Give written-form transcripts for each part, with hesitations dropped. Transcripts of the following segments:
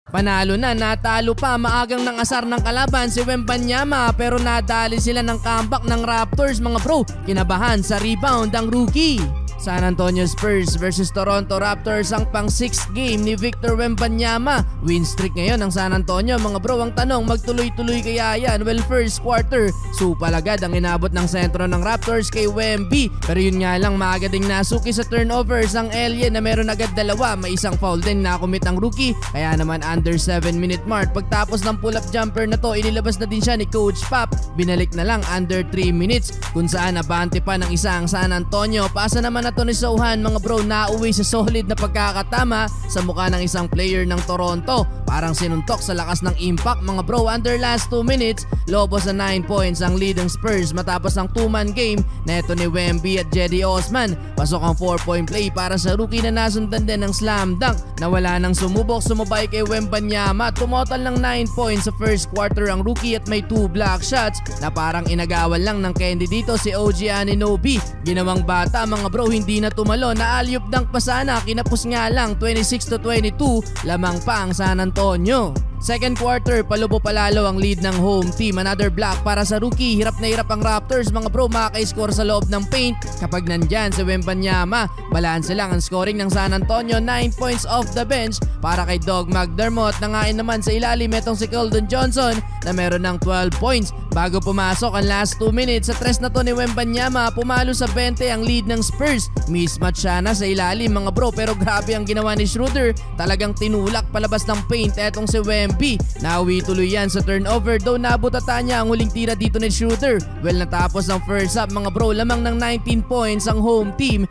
Panalo na, natalo pa, maagang ng asar ng kalaban si Wembanyama pero nadali sila ng comeback ng Raptors mga bro. Kinabahan sa rebound ang rookie. San Antonio Spurs versus Toronto Raptors ang pang 6th game ni Victor Wembanyama. Win streak ngayon ng San Antonio mga bro. Ang tanong, magtuloy-tuloy kaya yan? Well, first quarter, supal agad ang inabot ng sentro ng Raptors kay Wemby. Pero yun nga lang, maaga ding nasuki sa turnovers ang alien na meron agad dalawa. May isang foul din na commit ang rookie. Kaya naman under 7-minute mark. Pagtapos ng pull-up jumper na to, inilabas na din siya ni Coach Pop. Binalik na lang under 3 minutes kung saan nabante pa ng isang San Antonio. Pasa naman na to ni Sohan mga bro, nauwi sa solid na pagkakatama sa mukha ng isang player ng Toronto. Parang sinuntok sa lakas ng impact mga bro. Under last 2 minutes, lobos sa 9 points ang lead ng Spurs matapos ang 2-man game neto ni Wemby at Cedi Osman. Pasok ang 4-point play para sa rookie na nasundan din ng slam dunk na wala nang sumubok sumabay kay Wembanyama. Tumotal ng 9 points sa first quarter ang rookie at may 2 block shots na parang inagawan lang ng candy dito si OG Anunoby. Ginawang bata mga bro, hindi na tumalo, na alley-oop dunk pa sana, kinapos nga lang 26-22, lamang pa ang San Antonio. Second quarter, palubo palalo ang lead ng home team. Another block para sa rookie. Hirap na hirap ang Raptors mga bro makaka-score sa loob ng paint kapag nandyan si Wembanyama. Balanse lang ang scoring ng San Antonio. 9 points off the bench para kay Doug McDermott. Nangain naman sa ilalim itong si Keldon Johnson na meron ng 12 points. Bago pumasok ang last 2 minutes sa tres na to ni Wembanyama, pumalo sa 20 ang lead ng Spurs. Mismatch siya na sa ilalim mga bro, pero grabe ang ginawa ni Schroeder. Talagang tinulak palabas ng paint etong si Wemby. Nauwi tuloy yan sa turnover, though nabutata niya ang huling tira dito ni Schroeder. Well, natapos ang first half mga bro, lamang ng 19 points ang home team,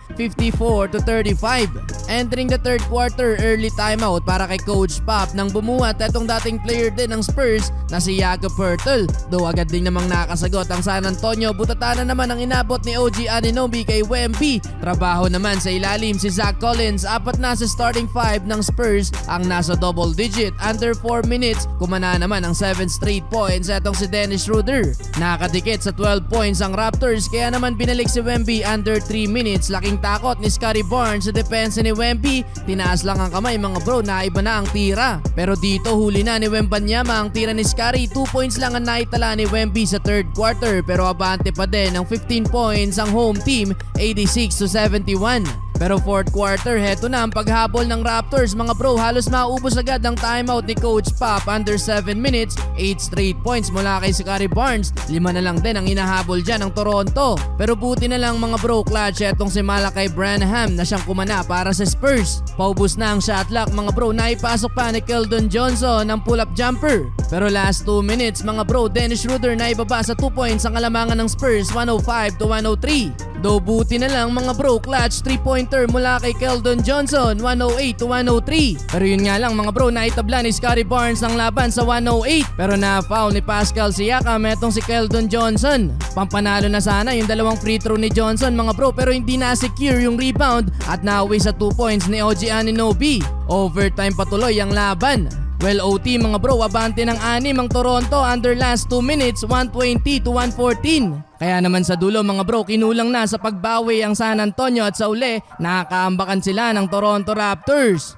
54-35. Entering the third quarter, early timeout para kay Coach Pop nang bumuhat etong dating player din ng Spurs na si Jakob Poeltl. Though agad din namang nakasagot ang San Antonio, butata na naman ang inabot ni OG Anunoby kay Wemby. Trabaho naman sa ilalim si Zach Collins. Apat na sa starting 5 ng Spurs ang nasa double digit. Under 4 minutes, kumana naman ang 7 straight points etong si Dennis Schroeder. Nakadikit sa 12 points ang Raptors, kaya naman binalik si Wemby under 3 minutes. Laking takot ni Scottie Barnes sa depensa ni Wemby. Tinaas lang ang kamay mga bro, naiba na ang tira. Pero dito huli na ni Wembanyama ang tira ni Scottie. 2 points lang ang naitala ni Wemby sa third quarter, pero abante pa din ng 15 points ang home team, 86-71. Pero fourth quarter, heto na ang paghabol ng Raptors mga bro. Halos maubos agad ang timeout ni Coach Pop. Under 7 minutes, 8 straight points mula kay Scottie Barnes. 5 na lang din ang inahabol dyan ng Toronto. Pero buti na lang mga bro, clutch etong si Malachi Branham na siyang kumana para sa Spurs. Paubos na ang shot clock mga bro. Naipasok pa ni Keldon Johnson ang pull-up jumper. Pero last 2 minutes mga bro, Dennis Schroeder na ibaba sa 2 points ang kalamangan ng Spurs, 105-103. Though buti na lang mga bro, clutch 3-pointer mula kay Keldon Johnson, 108-103. Pero yun nga lang mga bro, naitabla ni Scottie Barnes ang laban sa 108. Pero na-foul ni Pascal Siakam etong si Keldon Johnson. Pampanalo na sana yung dalawang free throw ni Johnson mga bro, pero hindi na-secure yung rebound at nauwi sa 2 points ni OG Anunoby. Overtime patuloy ang laban. Well, OT mga bro, abante ng 6 ang Toronto under last 2 minutes, 120-114. Kaya naman sa dulo mga bro, kinulang na sa pagbawi ang San Antonio at sa uli, nakakaambakan sila ng Toronto Raptors.